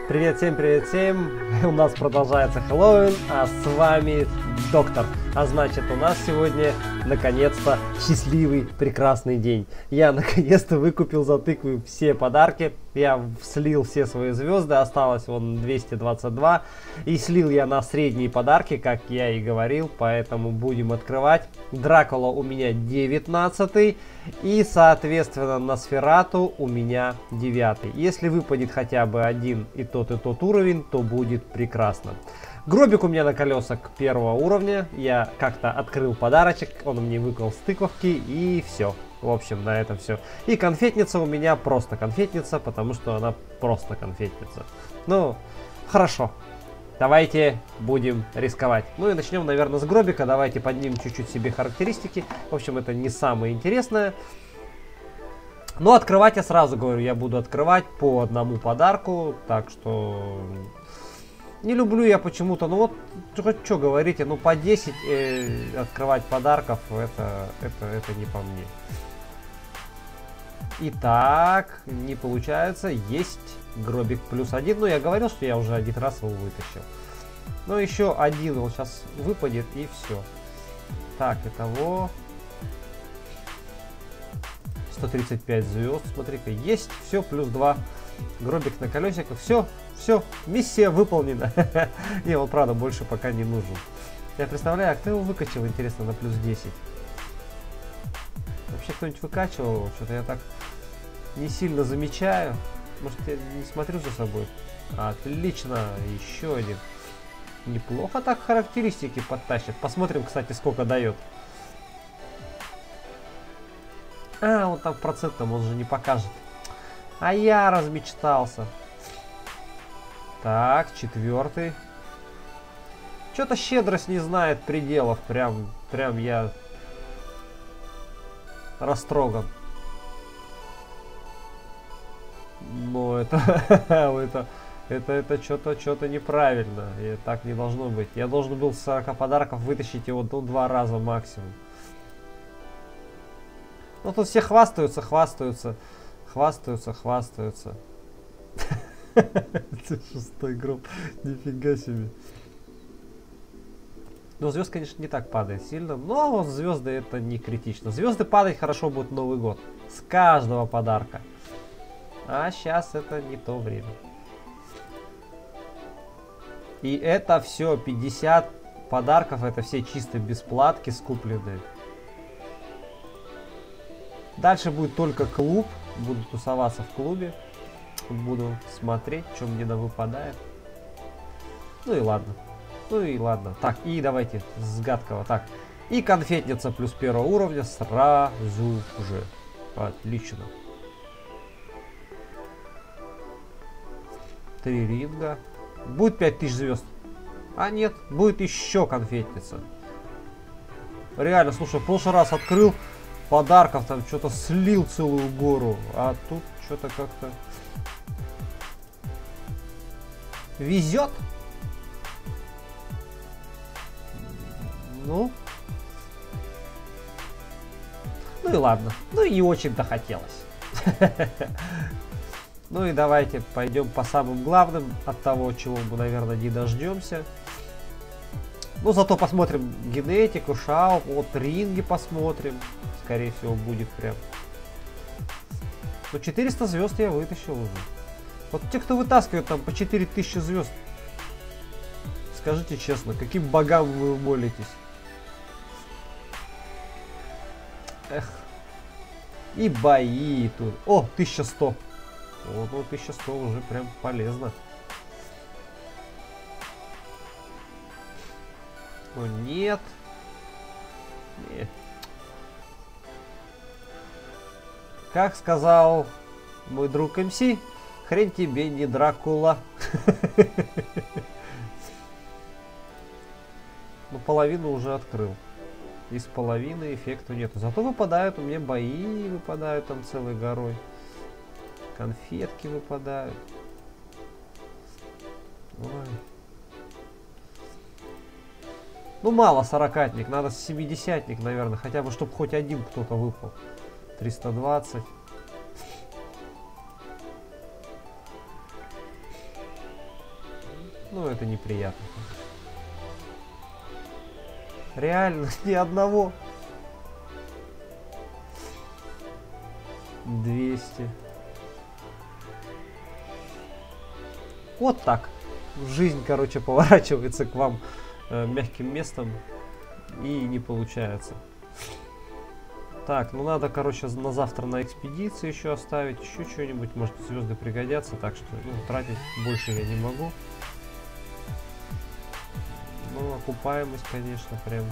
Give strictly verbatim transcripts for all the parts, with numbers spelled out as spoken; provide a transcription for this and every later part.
Привет всем, привет всем! У нас продолжается Хэллоуин, а с вами Доктор. А значит, у нас сегодня наконец-то счастливый, прекрасный день. Я наконец-то выкупил за тыкву все подарки. Я слил все свои звезды, осталось вон двести двадцать два. И слил я на средние подарки, как я и говорил, поэтому будем открывать. Дракула у меня девятнадцатый. И, соответственно, Носферату у меня девятый. Если выпадет хотя бы один и тот, и тот уровень, то будет прекрасно. Гробик у меня на колесах первого уровня. Я как-то открыл подарочек, он мне выпал с тыковки, и все. В общем, на этом все. И конфетница у меня просто конфетница, потому что она просто конфетница. Ну, хорошо. Давайте будем рисковать. Ну и начнем, наверное, с гробика. Давайте поднимем чуть-чуть себе характеристики. В общем, это не самое интересное. Но открывать я сразу говорю, я буду открывать по одному подарку. Так что не люблю я почему-то, ну вот, что говорите, ну по десять э, открывать подарков, это, это, это не по мне. Итак, не получается, есть гробик плюс один. Ну, я говорил, что я уже один раз его вытащил. Но еще один вот сейчас выпадет, и все. Так, итого сто тридцать пять звезд, смотри-ка, есть, все, плюс два. Гробик на колесиках, все, все, миссия выполнена. Не, он, правда, больше пока не нужен. Я представляю, а кто его выкачал, интересно, на плюс десять? Вообще кто-нибудь выкачивал? Что-то я так не сильно замечаю. Может, я не смотрю за собой? Отлично, еще один. Неплохо так характеристики подтащит. Посмотрим, кстати, сколько дает. А, он там в процентном, он же не покажет. А я размечтался. Так, четвертый. Что-то щедрость не знает пределов. Прям, прям я растроган. Но это, это, это, это что-то, что-то неправильно. И так не должно быть. Я должен был с сорока подарков вытащить его ну, два раза максимум. Ну тут все хвастаются, хвастаются, хвастаются, хвастаются. Шестой гроб, нифига себе. Ну, звезд, конечно, не так падает сильно, но звезды это не критично. Звезды падать хорошо будет Новый год. С каждого подарка. А сейчас это не то время. И это все, пятьдесят подарков, это все чисто бесплатки скупленные. Дальше будет только клуб. Буду тусоваться в клубе. Буду смотреть, что мне да выпадает. Ну и ладно. Ну и ладно. Так, и давайте с гадкого. Так, и конфетница плюс первого уровня сразу же. Отлично. Три ринга. Будет пять тысяч звезд. А нет, будет еще конфетница. Реально, слушай, в прошлый раз открыл подарков, там что-то слил целую гору. А тут что-то как-то везет. Ну. Ну и ладно. Ну и не очень-то хотелось. Ну и давайте пойдем по самым главным, от того, чего мы, наверное, не дождемся. Ну, зато посмотрим генетику, шау, вот ринги посмотрим. Скорее всего, будет прям. Ну, четыреста звезд я вытащил уже. Вот те, кто вытаскивает там по четыре тысячи звезд, скажите честно, каким богам вы молитесь? Эх. И бои тут. О, тысяча сто. О, ну тысяча сто уже прям полезно. Ну нет. Нет. Как сказал мой друг эм си, хрен тебе не Дракула. Ну половину уже открыл. Из половины эффекта нет. Зато выпадают у меня бои, выпадают там целой горой. Конфетки выпадают. Ой. Ну мало сорокатник, надо семидесятник, наверное, хотя бы, чтобы хоть один кто-то выпал. триста двадцать. Ну, это неприятно. Реально, ни одного. двести. Вот так. Жизнь, короче, поворачивается к вам э, мягким местом. И не получается. Так, ну надо, короче, на завтра на экспедиции еще оставить. Еще что-нибудь. Может, звезды пригодятся. Так что, ну, тратить больше я не могу. Ну, окупаемость, конечно, прям.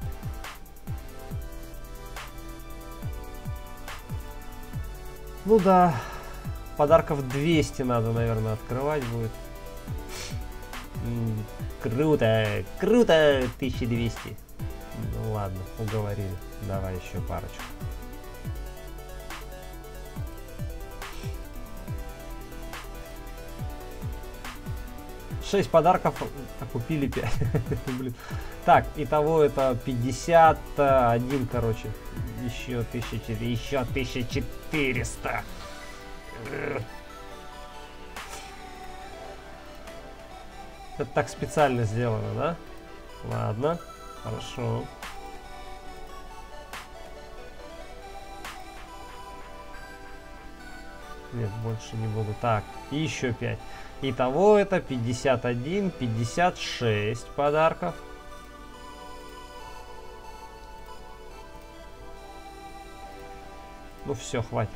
Ну да. Подарков двести надо, наверное, открывать будет. М-м, круто, круто, тысяча двести. Ну ладно, уговорили. Давай еще парочку. шесть подарков, а купили пять. Блин. Так, итого это пятьдесят один, короче. Еще тысяча, еще тысяча четыреста. Это так специально сделано, да? Ладно, хорошо. Нет, больше не буду. Так, и еще пять. Итого это пятьдесят один, пятьдесят шесть подарков. Ну все, хватит.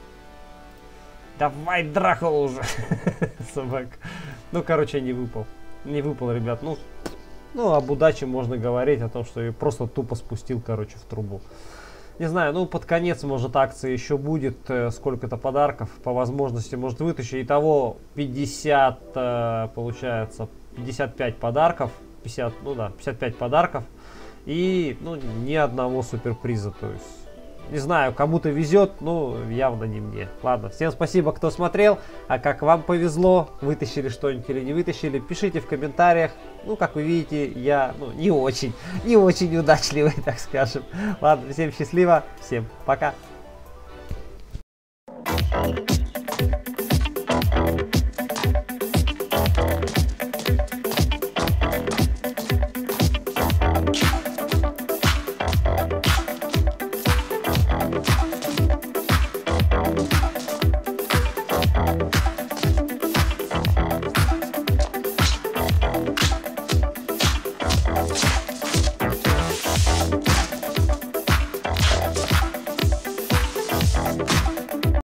Давай, Дракула уже. Собак. Ну, короче, не выпал. Не выпал, ребят. Ну, ну, об удаче можно говорить, о том, что я просто тупо спустил, короче, в трубу. Не знаю, ну, под конец, может, акции еще будет. Э, сколько-то подарков. По возможности, может, вытащу. Итого пятьдесят, э, получается, пятьдесят пять подарков. пятьдесят, ну да, пятьдесят пять подарков. И, ну, ни одного суперприза, то есть... Не знаю, кому-то везет, но явно не мне. Ладно, всем спасибо, кто смотрел. А как вам повезло, вытащили что-нибудь или не вытащили, пишите в комментариях. Ну, как вы видите, я ну, не очень, не очень удачливый, так скажем. Ладно, всем счастливо, всем пока.